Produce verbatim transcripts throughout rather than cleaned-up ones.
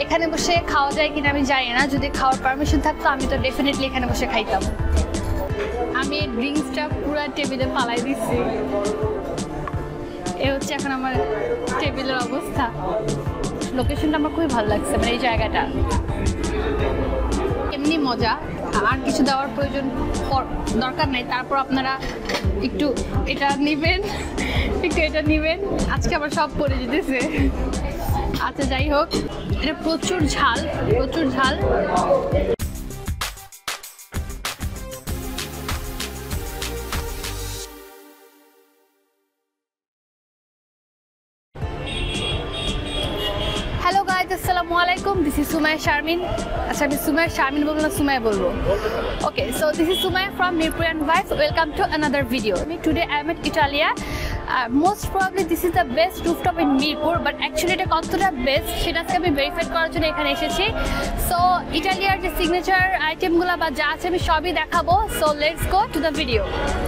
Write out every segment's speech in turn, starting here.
এখানে বসে খাওয়া যায় কিনা আমি জানি না, যদি খাওয়ার পারমিশন থাকতো আমি তো ডেফিনেটলি এখানে বসে খাইতাম। আমি ড্রিঙ্কসটা পুরো টেবিলে পালাই দিচ্ছি। এ হচ্ছে এখন আমার টেবিলের অবস্থা। লোকেশনটা আমার খুবই ভালো লাগছে, মানে এই জায়গাটা এমনি মজা, আর কিছু দেওয়ার প্রয়োজন দরকার নেই। তারপর আপনারা একটু এটা নেবেন, একটু এটা নেবেন। আজকে আবার সব পড়ে যেতেছে। আচ্ছা যাই হোক, এটা প্রচুর ঝাল, প্রচুর ঝাল। হ্যালো গাইজ, আসসালামু আলাইকুম। This is Sumaiya Sharmin. আচ্ছা আমি সুমাইয়া শারমিন বলবো না সুমাইয়া বলবো? Okay, so this is Sumaiya from Mirpur and vibes. Welcome to another video. আমি today I am at Italia. Most probably this is the best rooftop in Mirpur, but actually এটা কতটা বেস্ট সেটা আজকে আমি ভেরিফাই করার জন্য এখানে এসেছি। সো ইটালিয়ার যে সিগনেচার আইটেমগুলো বা যা আছে আমি সবই দেখাবো। So let's go to the video.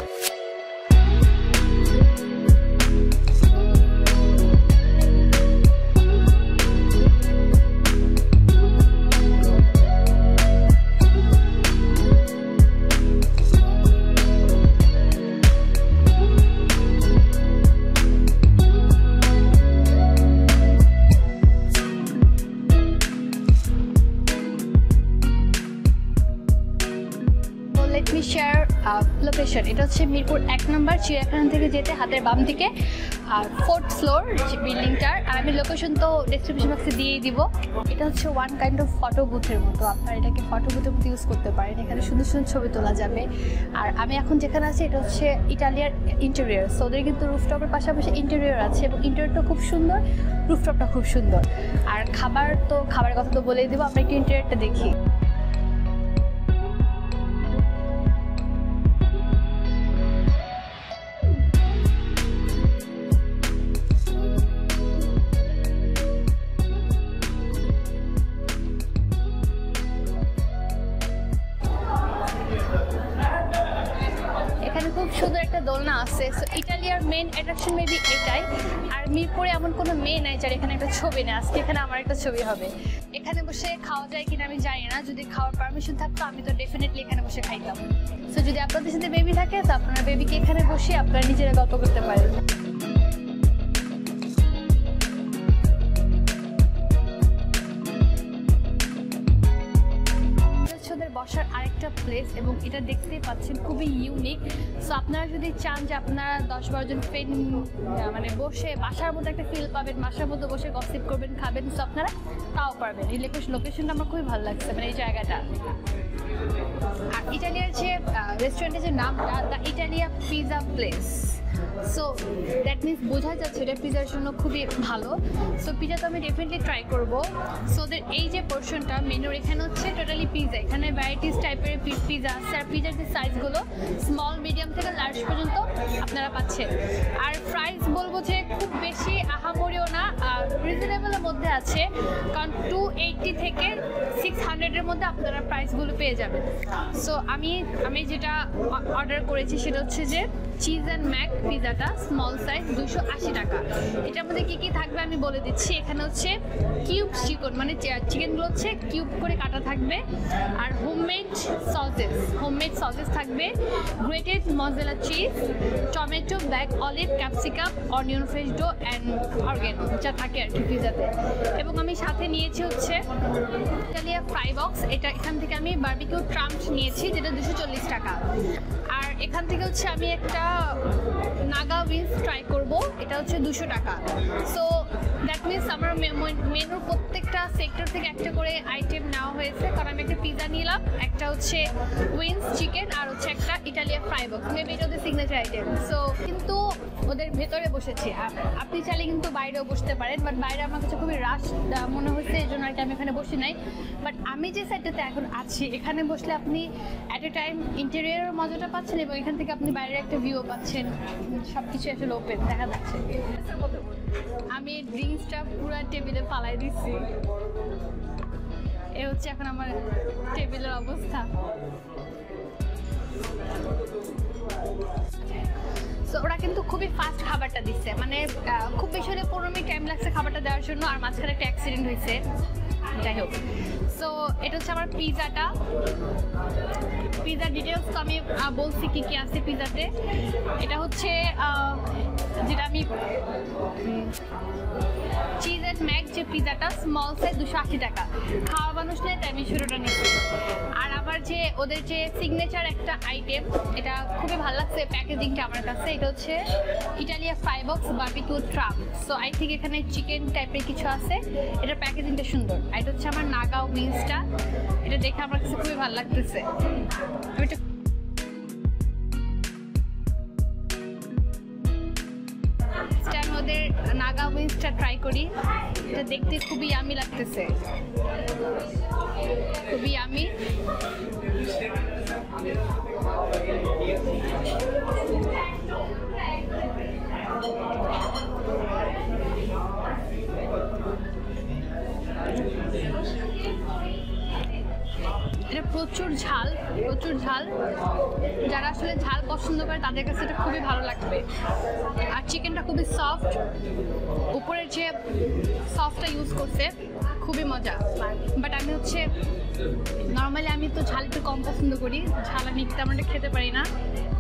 Let me share uh, location. এটা হচ্ছে মিরপুর এক নম্বর চিড়িয়াখানা থেকে যেতে হাতের বাম দিকে, আর ফোর্থ ফ্লোর যে বিল্ডিংটার। আর আমি লোকেশন তো ডেসক্রিপশন বক্সে দিয়েই দিব। এটা হচ্ছে ওয়ান কাইন্ড অফ ফটো বুথের মতো, আপনারা এটাকে ফটো বুথের মতো ইউজ করতে পারেন। এখানে সুন্দর সুন্দর ছবি তোলা যাবে। আর আমি এখন যেখানে আছি এটা হচ্ছে ইটালিয়ার ইন্টেরিয়র। সো ওদের কিন্তু রুফটপের পাশাপাশি ইন্টেরিয়র আছে, এবং ইন্টেরিয়রটা খুব সুন্দর, রুফটপটা খুব সুন্দর। আর খাবার তো খাবারের কথা তো বলেই দেবো। আমরা একটু ইন্টেরিয়রটা দেখি। খুব সুন্দর একটা দোলনা আছে। সো ইটালিয়ার মেন অ্যাট্রাকশন মেবি এটাই। আর মিরপুরে এমন কোনো মেয়ে নাই যার এখানে একটা ছবি নেই। আজকে এখানে আমার একটা ছবি হবে। এখানে বসে খাওয়া যায় কিনা আমি জানি না, যদি খাওয়ার পারমিশন থাকতো আমি তো ডেফিনেটলি এখানে বসে খাইতাম। সো যদি আপনাদের সাথে বেবি থাকে তো আপনারা বেবিকে এখানে বসে আপনারা নিজেরা গল্প করতে পারেন। বসার আরেকটা প্লেস, এবং এটা দেখতেই পাচ্ছেন খুবই ইউনিক। সো আপনারা যদি চান যে আপনারা দশ বারো জন ফ্রেন্ড মানে বসে বাসার মধ্যে একটা ফিল পাবেন, বাসার মধ্যে বসে গসিপ করবেন, খাবেন, সো আপনারা তাও পারবেন। এই লোকেশনটা আমার খুবই ভালো লাগছে, মানে এই জায়গাটা। আর ইটালিয়ার যে রেস্টুরেন্টের যে নামটা the Italia pizza place. So that means বোঝা যাচ্ছে এটা পিজার জন্য খুবই ভালো। সো পিজা তো আমি ডেফিনেটলি ট্রাই করবো। সো ওদের এই যে পোর্শনটা মেনুর, এখানে হচ্ছে টোটালি পিজা। এখানে ভ্যারাইটিস টাইপের পিজা আছে। আর পিজার যে সাইজগুলো স্মল, মিডিয়াম থেকে লার্জ পর্যন্ত আপনারা পাচ্ছেন। আর প্রাইস বলবো যে খুব বেশি আহামরিও না, রিজনেবলের মধ্যে আছে। কারণ টু এইটটি থেকে সিক্স হান্ড্রেডের মধ্যে আপনারা প্রাইসগুলো পেয়ে যাবেন। সো আমি আমি যেটা অর্ডার করেছি সেটা হচ্ছে যে চিজ অ্যান্ড ম্যাক পিজাটা স্মল সাইজ, দুশো আশি টাকা। এটার মধ্যে কী কী থাকবে আমি বলে দিচ্ছি। এখানে হচ্ছে কিউব চিকেন, মানে চিকেনগুলো হচ্ছে কিউব করে কাটা থাকবে। আর হোমমেড সসেস, হোমমেড সসেস থাকবে, grated mozzarella cheese, tomato, black olive, capsicum, onion fresh dough and oregano, যা থাকে আর কি পিজাতে। এবং আমি সাথে নিয়েছি হচ্ছে ইটালিয়া ফ্রাই বক্স। এটা এখান থেকে আমি বারবিকিউ ট্রাম্প নিয়েছি, যেটা দুশো চল্লিশ টাকা। আর এখান থেকে হচ্ছে আমি একটা নাগা উইংস ট্রাই করব, এটা হচ্ছে দুশো টাকা। সো দ্যাট মিনস আমার মেনুর প্রত্যেকটা সেক্টর থেকে একটা করে আইটেম নেওয়া হয়েছে। কারণ আমি একটা পিজা নিলাম, একটা হচ্ছে উইংস চিকেন, আর হচ্ছে একটা ইটালিয়ান ফ্রাই বক্স। মেবি এটা ওদের সিগনেচার আইটেম। সো কিন্তু ওদের ভেতরে বসেছি, আপনি চাইলে কিন্তু বাইরেও বসতে পারেন, বাট বাইরে আমার কাছে খুবই রাশ মনে হচ্ছে, এই জন্য আর কি আমি এখানে বসি নাই। বাট আমি যে সাইডটাতে এখন আছি এখানে বসলে আপনি অ্যাট এ টাইম ইন্টেরিয়রের মজাটা পাচ্ছেন, এবং এখান থেকে আপনি বাইরের একটা ভিউ পাচ্ছেন। সব কিছু আসলে ওপেন দেখা যাচ্ছে। আমি ড্রিঙ্কসটা পুরো টেবিলে পালাই দিচ্ছি। এ হচ্ছে এখন আমার টেবিলের অবস্থা। সো ওরা কিন্তু খুবই ফাস্ট খাবারটা দিচ্ছে, মানে খুব বেশি হলে পনেরো মিনিট টাইম লাগছে খাবারটা দেওয়ার জন্য। আর মাঝখানে একটা অ্যাক্সিডেন্ট হয়েছে, যাই হোক। সো এটা হচ্ছে আমার পিজাটা। পিজার ডিটেলস তো আমি বলছি কী কী আছে পিজাতে। এটা হচ্ছে যেটা আমি চিজ অ্যান্ড ম্যাক যে পিজাটা স্মল সাইজ দুশো আশি টাকা, খাওয়া মানুষ নেই তাই আমি শুরুটা নিচ্ছি। আর আমার যে ওদের যে সিগনেচার একটা আইটেম, এটা খুবই ভালো লাগছে প্যাকেজিংটা আমার কাছে। এটা হচ্ছে Italia fry box barbecue tram. So I think এখানে চিকেন টাইপের কিছু আছে, এটার প্যাকেজিংটা সুন্দর। আর এটা হচ্ছে আমার নাগা উইংসটা, এটা দেখে আমার কাছে খুবই ভালো লাগতেছে। আমি এটা ওদের নাগা উইংসটা ট্রাই করি, এটা দেখতে খুবই ইয়ামি লাগতেছে, খুবই ইয়ামি। এটা প্রচুর ঝাল, প্রচুর ঝাল। যারা আসলে ঝাল পছন্দ করে তাদের কাছে এটা খুবই ভালো লাগবে। আর চিকেনটা খুবই সফট, উপরের যে সসটা ইউজ করছে খুবই মজা। বাট আমি হচ্ছে নর্মালি আমি তো ঝাল একটু কম পছন্দ করি, ঝাল আমি তেমন একটা খেতে পারি না।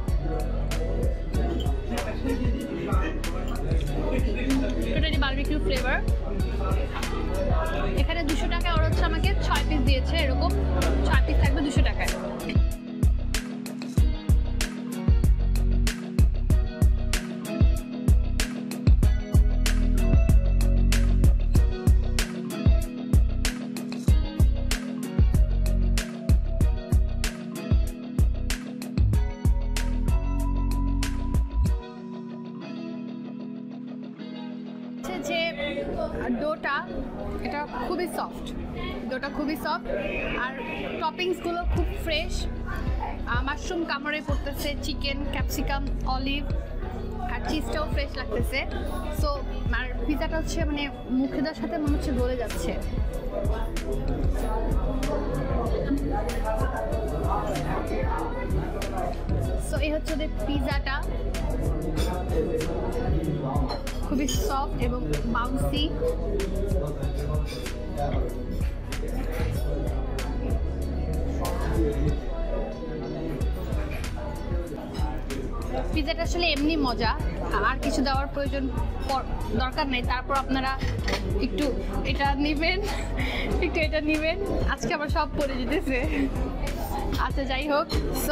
Totally barbecue flavour. এখানে দুশো টাকা ওরা হচ্ছে আমাকে ছয় পিস দিয়েছে, এরকম ছয় পিস থাকবে দুশো টাকায়। যে ডোটা এটা খুবই সফট, ডোটা খুবই সফট। আর টপিংসগুলো খুব ফ্রেশ, মাশরুম কামড়ে পড়তেছে, চিকেন, ক্যাপসিকাম, অলিভ আর চিজটাও ফ্রেশ লাগতেছে। সো আর পিজাটা হচ্ছে মানে মুখে দেওয়ার সাথে মনে হচ্ছে গলে যাচ্ছে। সো এই হচ্ছে ওদের পিজাটা, খুবই সফট এবং বাউন্সি। পিজাটা আসলে এমনি মজা, আর কিছু দেওয়ার প্রয়োজন দরকার নেই। তারপর আপনারা একটু এটা নেবেন, একটু এটা নেবেন। আজকে আবার সব পড়ে যেতেছে। আচ্ছা যাই হোক, সো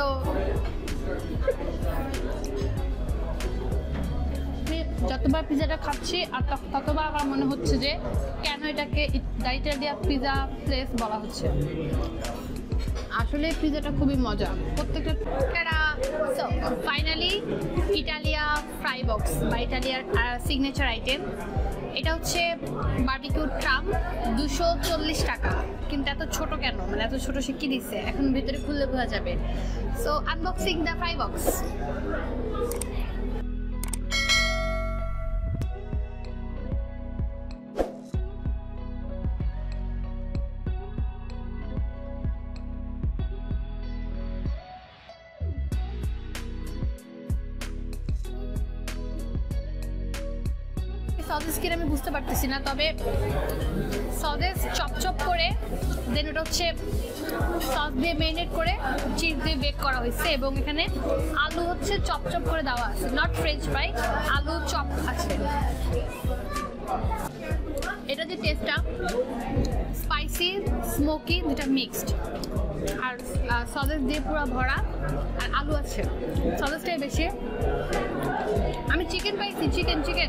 যতবার পিজাটা খাচ্ছি আর ততবার আমার মনে হচ্ছে যে কেন এটাকে ইটালিয়া পিজা প্লেস বলা হচ্ছে। আসলে পিজাটা খুবই মজা প্রত্যেকটা। So finally Italia fry box বা ইটালিয়ার সিগনেচার আইটেম, এটা হচ্ছে বারবিকিউ ট্রাম, দুশো চল্লিশ টাকা। কিন্তু এত ছোট কেন, মানে এত ছোট সে কি দিচ্ছে, এখন ভিতরে খুললে বোঝা যাবে। So unboxing the fry box. Sauces কিনা আমি বুঝতে পারতেছি না, তবে সসেস চপচপ করে দেন ওটা হচ্ছে সস দিয়ে মেরিনেট করে চিজ দিয়ে বেক করা হয়েছে। এবং এখানে আলু হচ্ছে চপচপ করে দেওয়া আছে, নট ফ্রেঞ্চ ফ্রাই, আলু চপ আছে। এটা যে টেস্টটা স্পাইসি স্মোকি দুটা মিক্সড, আর সসেস দিয়ে পুরো ভরা, আর আলু আছে, সসেসটাই বেশি। আমি চিকেন পাইছি, চিকেন চিকেন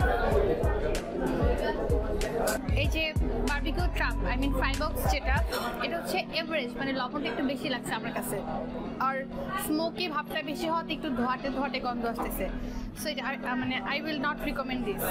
এই যে barbecue tram I mean fry box যেটা, এটা হচ্ছে এভারেজ, মানে লবণটা একটু বেশি লাগছে আমার কাছে, আর স্মোকি ভাবটা বেশি হওয়াতে একটু ধোয়াটে ধোয়াটে গন্ধ আসতেছে। সো এটা মানে I will not recommend this.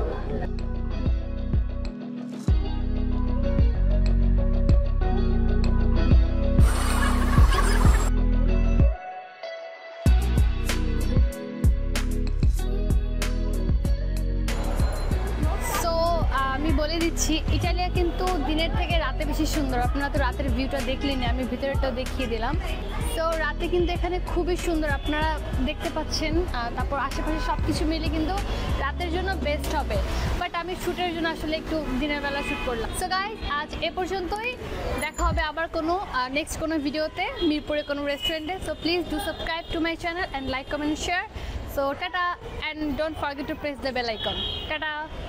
বলে দিচ্ছি ইটালিয়া কিন্তু দিনের থেকে রাতে বেশি সুন্দর। আপনারা তো রাতের ভিউটা দেখলেন, আমি ভিতরেটাও দেখিয়ে দিলাম। তো রাতে কিন্তু এখানে খুবই সুন্দর আপনারা দেখতে পাচ্ছেন। তারপর আশেপাশে সব কিছু মিলে কিন্তু রাতের জন্য বেস্ট হবে। বাট আমি শ্যুটের জন্য আসলে একটু দিনের বেলা শ্যুট করলাম। সো গাইস আজ এ পর্যন্তই, দেখা হবে আবার কোনো নেক্সট কোনো ভিডিওতে মিরপুরে কোনো রেস্টুরেন্টে। So please do subscribe to my channel and like comment share. So tata and don't forget to press the bell icon. Tata.